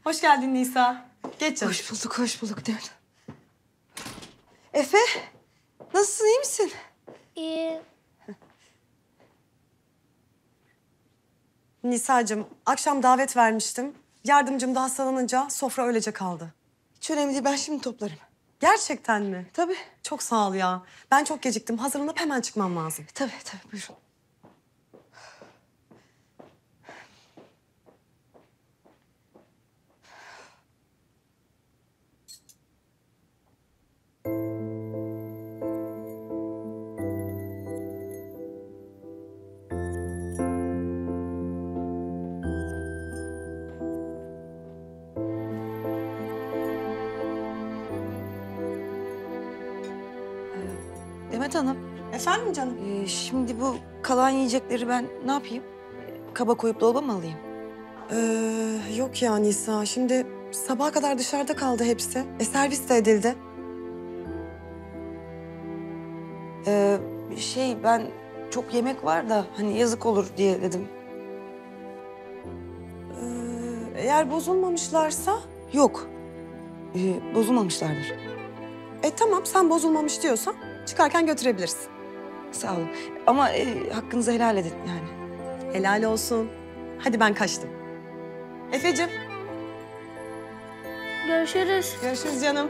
Hoş geldin Nisa. Geç canım. Hoş bulduk Devlet. Efe, nasılsın, iyi misin? İyi. Nisa'cığım, akşam davet vermiştim. Yardımcım da hastalanınca sofra öylece kaldı. Hiç önemli değil, ben şimdi toplarım. Gerçekten mi? Tabii. Çok sağ ol ya. Ben çok geciktim. Hazırlanıp hemen çıkmam lazım. Tabii, buyurun. Demet Hanım, Efendim canım? şimdi bu kalan yiyecekleri ben ne yapayım? Kaba koyup dolaba mı alayım? Yok ya Nisa. Şimdi sabaha kadar dışarıda kaldı hepsi. Servis de edildi. Ben çok yemek var da hani yazık olur diye dedim. Eğer bozulmamışlarsa... Yok, bozulmamışlardır. Tamam, sen bozulmamış diyorsan çıkarken götürebilirsin. Sağ olun. Ama hakkınızı helal edin yani. Helal olsun. Hadi ben kaçtım. Efeciğim, Görüşürüz. görüşürüz canım.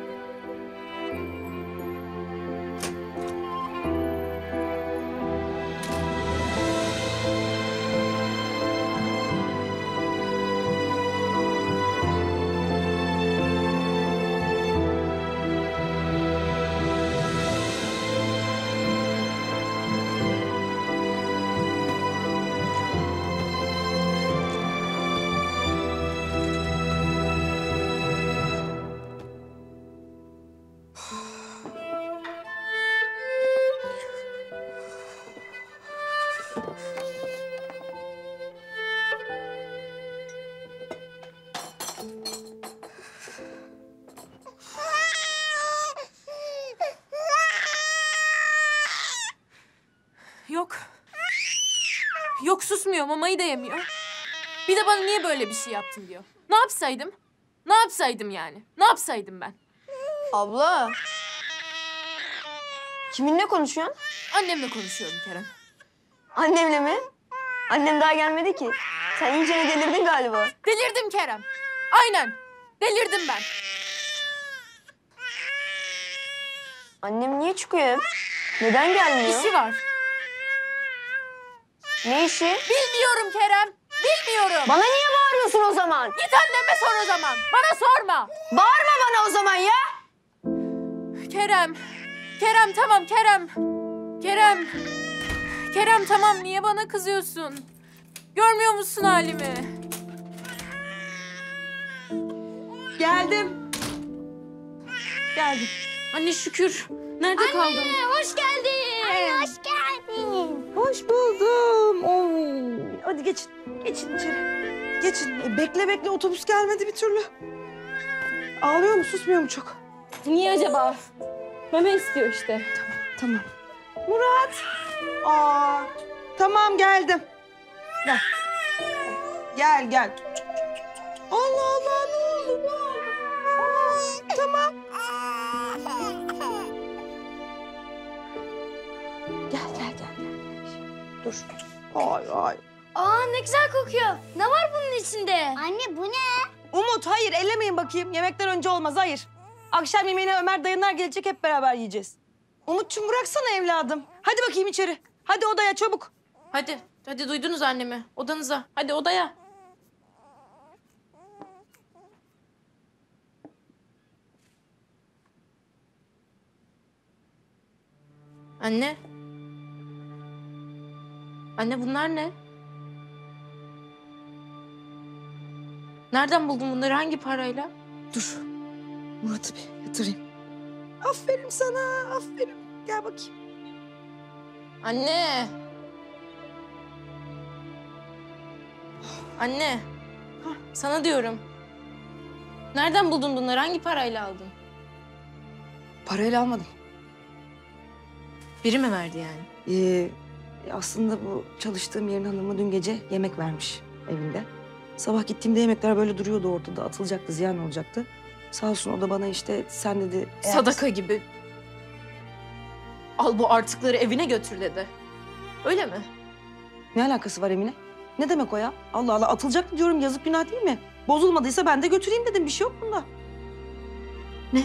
Yok. Yok susmuyor, mamayı da yemiyor. Bir de bana niye böyle bir şey yaptın diyor. Ne yapsaydım? Ne yapsaydım yani? Ne yapsaydım ben? Abla. Kiminle konuşuyorsun? Annemle konuşuyorum Kerem. Annemle mi? Annem daha gelmedi ki. Sen iyice delirdin galiba. Delirdim Kerem. Aynen. Delirdim ben. Annem niye çıkıyor hep? Neden gelmiyor? İşi var. Ne işi? Bilmiyorum Kerem. Bilmiyorum. Bana niye bağırıyorsun o zaman? Git anneme sor o zaman. Bana sorma. Bağırma bana o zaman ya. Kerem. Kerem tamam Kerem. Kerem. Kerem tamam niye bana kızıyorsun? Görmüyor musun halimi? Geldim. Geldim. Anne şükür. Nerede kaldın? Hoş geldin. Anne hoş geldin. Hoş buldum. Oo. Hadi geçin içeri. Geçin. Bekle otobüs gelmedi bir türlü. Ağlıyor mu, susmuyor mu çok? Niye acaba? Meme istiyor işte. Tamam. Murat. Tamam geldim. Gel. Allah ne oldu? Tamam. Gel. Dur. Ay. Aa ne güzel kokuyor. Ne var bunun içinde? Anne bu ne? Umut hayır ellemeyin bakayım. Yemekten önce olmaz hayır. Akşam yemeğine Ömer dayınlar gelecek hep beraber yiyeceğiz. Umut'cum bıraksana evladım. Hadi bakayım içeri. Hadi odaya çabuk. Hadi duydunuz annemi. Odanıza. Hadi odaya. Anne. Anne bunlar ne? Nereden buldun bunları? Hangi parayla? Dur. Murat'ı bir yatırayım. Aferin sana, aferin. Gel bakayım. Anne. Anne. Sana diyorum. Nereden buldun bunları? Hangi parayla aldın? Parayla almadım. Biri mi verdi yani? Aslında bu çalıştığım yerin hanımı dün gece yemek vermiş evinde. Sabah gittiğimde yemekler böyle duruyordu ortada. Atılacaktı, ziyan olacaktı. Sağ olsun o da bana işte sen dedi... Sadaka gibi. Al bu artıkları evine götür dedi. Öyle mi? Ne alakası var Emine? Ne demek o ya? Allah Allah atılacaktı diyorum, yazık günah değil mi? Bozulmadıysa ben de götüreyim dedim, bir şey yok bunda. Ne?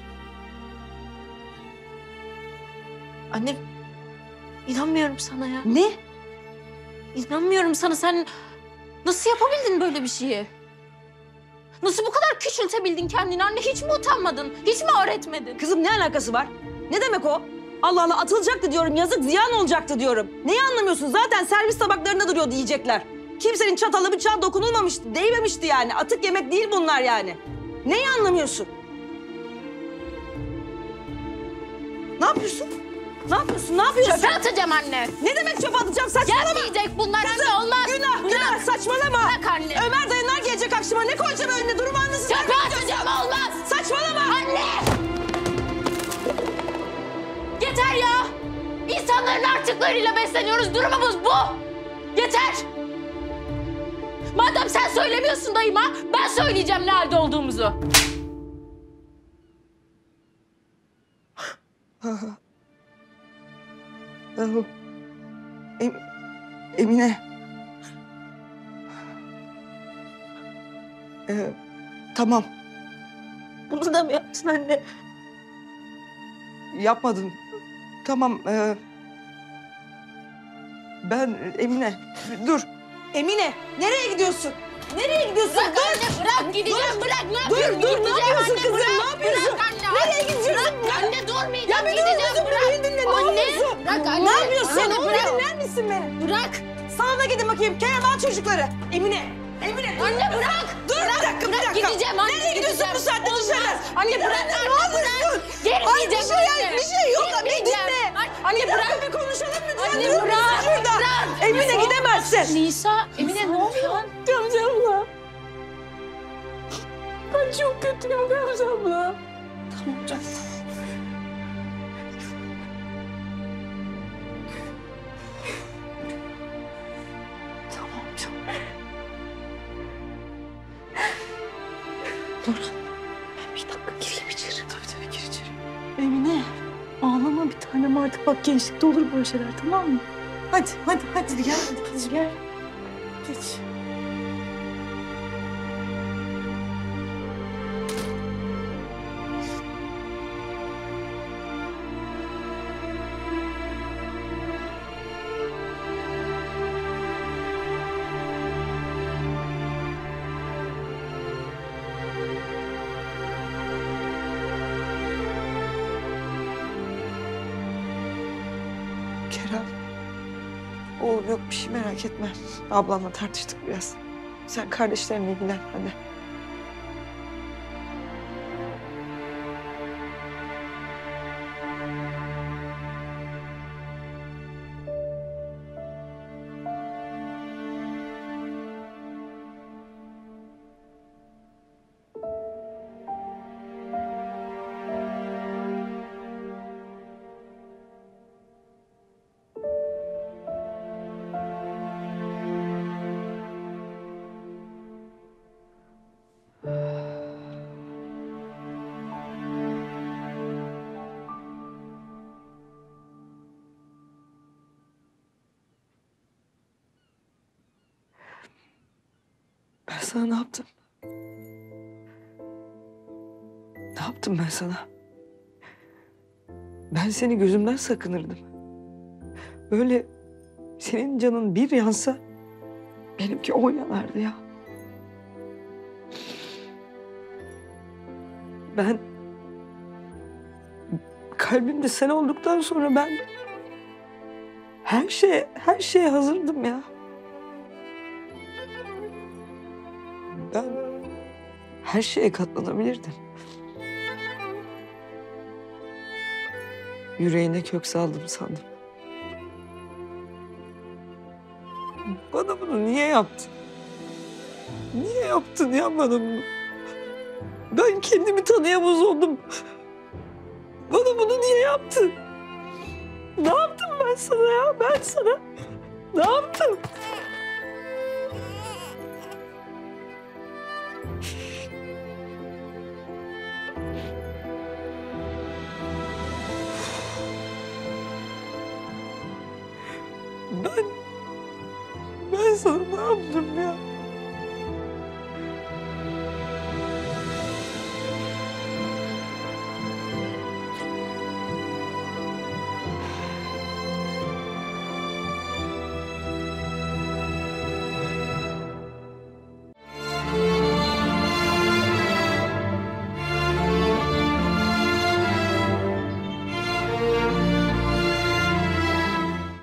Anne, inanmıyorum sana ya. Ne? İnanmıyorum sana. Sen nasıl yapabildin böyle bir şeyi? Nasıl bu kadar küçültebildin kendini anne? Hiç mi utanmadın? Hiç mi ar etmedin? Kızım ne alakası var? Ne demek o? Allah Allah atılacaktı diyorum, yazık ziyan olacaktı diyorum. Neyi anlamıyorsun? Zaten servis tabaklarında duruyordu yiyecekler. Kimsenin çatalı bıçağı dokunulmamıştı, değmemişti yani. Atık yemek değil bunlar yani. Neyi anlamıyorsun? Ne yapıyorsun? Ne yapıyorsun? Ne yapıyorsun? Çöpe atacağım anne. Ne demek çöpe atacağım? Saçmalama. Gelmeyecek bunlar anne, olmaz. Günah, saçmalama. Bırak anne. Ömer dayınlar gelecek akşama. Ne koyacağım önüne? Durum anlasın. Çöpe atacağım, olmaz. Saçmalama. Anne! Yeter ya! İnsanların artıklarıyla besleniyoruz. Durumumuz bu. Yeter! Madem sen söylemiyorsun dayıma, ben söyleyeceğim ne halde olduğumuzu. Emine. Tamam. Bunu da mı yaptın anne? Yapmadım. Tamam. Ben Emine. Dur. Emine, nereye gidiyorsun? Nereye gidiyorsun? Bırak anne, bırak gideceğim, bırak. Ne yapıyorsun? Dur, ne Gideceğim yapıyorsun anne, kızım? bırak, Ne yapıyorsun? Bırak anne. Nereye gidiyorsun? Bırak anne, durmayacağım. Ya bir dur Gideceğim, kızım, bırak. beni dinle. Ne Anne, yapıyorsun? bırak anne. Ne yapıyorsun? Anne, Ne oluyor? bırak. Dinler misin beni? Bırak. Salona gidin bakayım. Kerem al çocukları. Emine. Emine. Anne bırak. Dur bir dakika, bir dakika. Gideceğim anne. Nereye gidiyorsun bu saatte dışarı? Anne bırak Ne anne, yapıyorsun? Gelmeyeceğim anne. Bir şey yok. Bir Gelmeyeceğim. dinle. Anne Bir bırak. dakika, bir konuşalım lütfen. Anne, Durur musun bırak, şurada? bırak. Emine gidemezsin. Nisa, Emine ne oluyor? Gamze abla. Ben çok kötüyüm Gamze abla. Tamam canım. Tamam canım. Bir dakika gireyim içeri. Tabii gir içeri. Emine, ağlama bir tanem artık. Bak gençlikte olur böyle şeyler, tamam mı? Hadi gel. Hadi gel. Geç. Kerem. Oğlum yok bir şey, merak etme. Ablamla tartıştık biraz. Sen kardeşlerinle ilgilen hadi. Ben sana ne yaptım? Ne yaptım ben sana? Ben seni gözümden sakınırdım. Böyle senin canın bir yansa benimki 10 yanardı ya. Ben kalbimde sen olduktan sonra ben her şeye hazırdım ya. Ben her şeye katlanabilirdim. Yüreğine kök saldım sandım. Bana bunu niye yaptın? Niye yaptın ya bana bunu? Ben kendimi tanıyamaz oldum. Bana bunu niye yaptın? Ne yaptım ben sana ya? Ben sana ne yaptım? Ben sana ne yaptım ya?